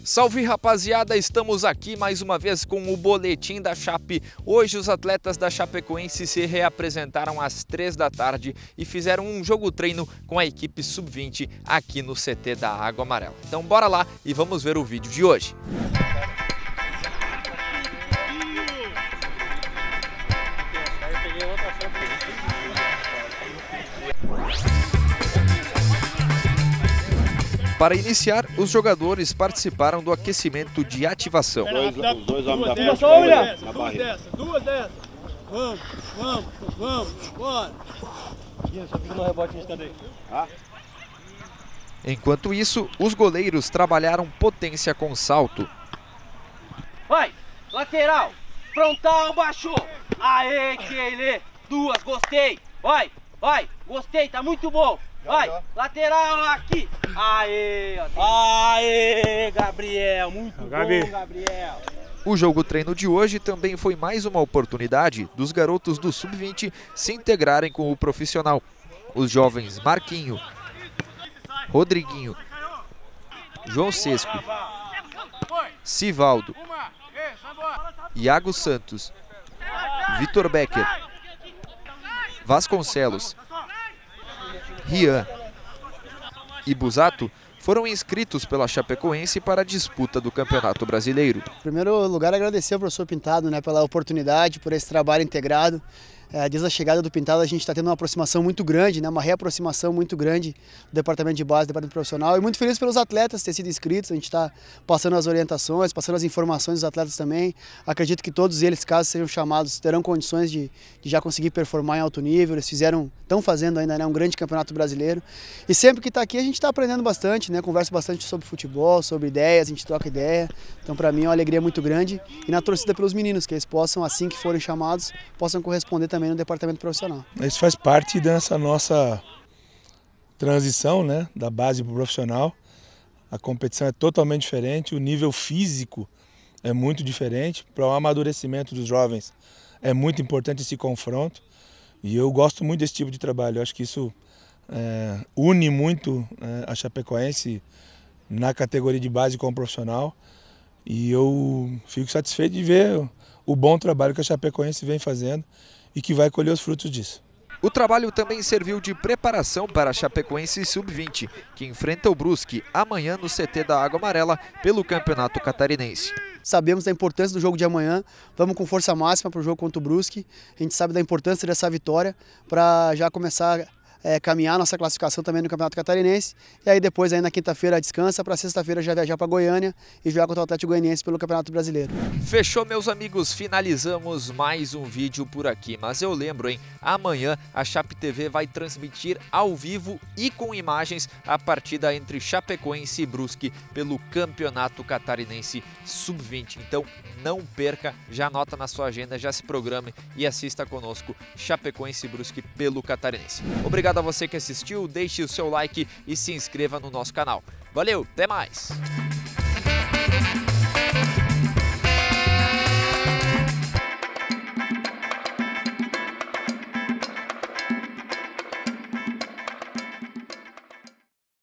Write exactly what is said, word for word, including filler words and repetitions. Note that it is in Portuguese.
Salve rapaziada, estamos aqui mais uma vez com o boletim da Chape. Hoje os atletas da Chapecoense se reapresentaram às três da tarde e fizeram um jogo treino com a equipe sub vinte aqui no C T da Água Amarela. Então bora lá e vamos ver o vídeo de hoje. Para iniciar, os jogadores participaram do aquecimento de ativação. Dois, os dois homens da frente na barreira. Duas dessas. Vamos, vamos, vamos, bora. Só fica no rebote de cadeia. Ah? Enquanto isso, os goleiros trabalharam potência com salto. Vai, lateral, frontal, baixou. Aê, Keile, duas, gostei. Vai, vai, gostei, tá muito bom. Vai, lateral aqui. Aê, aê, Gabriel, muito bom, Gabriel. O jogo treino de hoje também foi mais uma oportunidade dos garotos do sub vinte se integrarem com o profissional. Os jovens Marquinho, Rodriguinho, João Sesco, Sivaldo, Iago Santos, Vitor Becker, Vasconcelos, Rian e Busato foram inscritos pela Chapecoense para a disputa do Campeonato Brasileiro. Em primeiro lugar, agradecer ao professor Pintado, né, pela oportunidade, por esse trabalho integrado. É, desde a chegada do Pintado a gente está tendo uma aproximação muito grande, né, uma reaproximação muito grande do departamento de base, do departamento profissional, e muito feliz pelos atletas terem sido inscritos. A gente está passando as orientações, passando as informações dos atletas também. Acredito que todos eles, caso sejam chamados, terão condições de, de já conseguir performar em alto nível. Eles fizeram, estão fazendo ainda, né, um grande campeonato brasileiro. E sempre que está aqui a gente está aprendendo bastante, né, conversa bastante sobre futebol, sobre ideias, a gente troca ideia. Então para mim é uma alegria muito grande e na torcida pelos meninos, que eles possam, assim que forem chamados, possam corresponder também no departamento profissional. Isso faz parte dessa nossa transição, né, da base para o profissional. A competição é totalmente diferente, o nível físico é muito diferente. Para o amadurecimento dos jovens é muito importante esse confronto e eu gosto muito desse tipo de trabalho. Eu acho que isso é, une muito é, a Chapecoense na categoria de base com o profissional e eu fico satisfeito de ver o bom trabalho que a Chapecoense vem fazendo e que vai colher os frutos disso. O trabalho também serviu de preparação para a Chapecoense sub vinte, que enfrenta o Brusque amanhã no C T da Água Amarela pelo Campeonato Catarinense. Sabemos da importância do jogo de amanhã, vamos com força máxima para o jogo contra o Brusque. A gente sabe da importância dessa vitória para já começar É, caminhar nossa classificação também no Campeonato Catarinense. E aí depois, aí na quinta-feira, descansa, para sexta-feira já viajar para Goiânia e jogar contra o Atlético Goianiense pelo Campeonato Brasileiro. Fechou, meus amigos, finalizamos mais um vídeo por aqui. Mas eu lembro, hein, amanhã a Chape T V vai transmitir ao vivo e com imagens a partida entre Chapecoense e Brusque pelo Campeonato Catarinense sub vinte. Então não perca, já anota na sua agenda, já se programe e assista conosco Chapecoense e Brusque pelo Catarinense. Obrigado a você que assistiu, deixe o seu like e se inscreva no nosso canal. Valeu, até mais!